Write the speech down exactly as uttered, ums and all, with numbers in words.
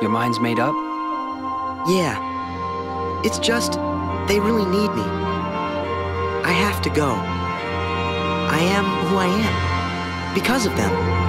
Your mind's made up? Yeah. It's just, they really need me. I have to go. I am who I am. Because of them.